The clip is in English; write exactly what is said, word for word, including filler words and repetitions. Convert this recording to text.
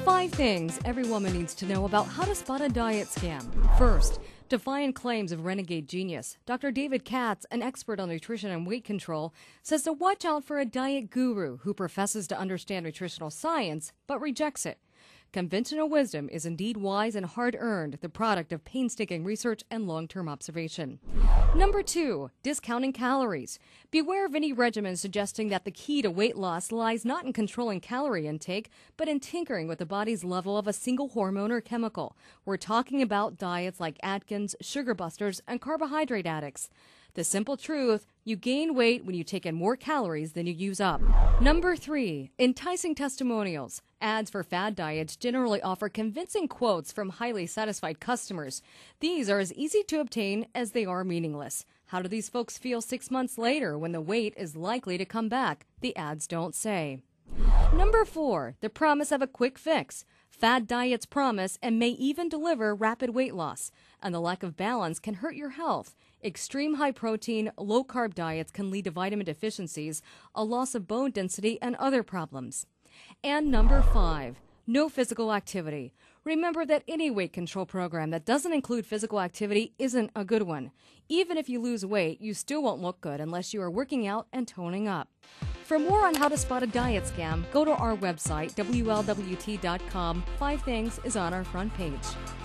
Five things every woman needs to know about how to spot a diet scam. First, defiant claims of renegade genius. Doctor David Katz, an expert on nutrition and weight control, says to watch out for a diet guru who professes to understand nutritional science but rejects it. Conventional wisdom is indeed wise and hard-earned, the product of painstaking research and long-term observation. Number two, discounting calories. Beware of any regimen suggesting that the key to weight loss lies not in controlling calorie intake, but in tinkering with the body's level of a single hormone or chemical. We're talking about diets like Atkins, sugar busters, and carbohydrate addicts. The simple truth, you gain weight when you take in more calories than you use up. Number three, enticing testimonials. Ads for fad diets generally offer convincing quotes from highly satisfied customers. These are as easy to obtain as they are meaningless. How do these folks feel six months later when the weight is likely to come back? The ads don't say. Number four, the promise of a quick fix. Fad diets promise and may even deliver rapid weight loss, and the lack of balance can hurt your health. Extreme high-protein, low-carb diets can lead to vitamin deficiencies, a loss of bone density, and other problems. And number five, no physical activity. Remember that any weight control program that doesn't include physical activity isn't a good one. Even if you lose weight, you still won't look good unless you are working out and toning up. For more on how to spot a diet scam, go to our website, W L W T dot com. Five Things is on our front page.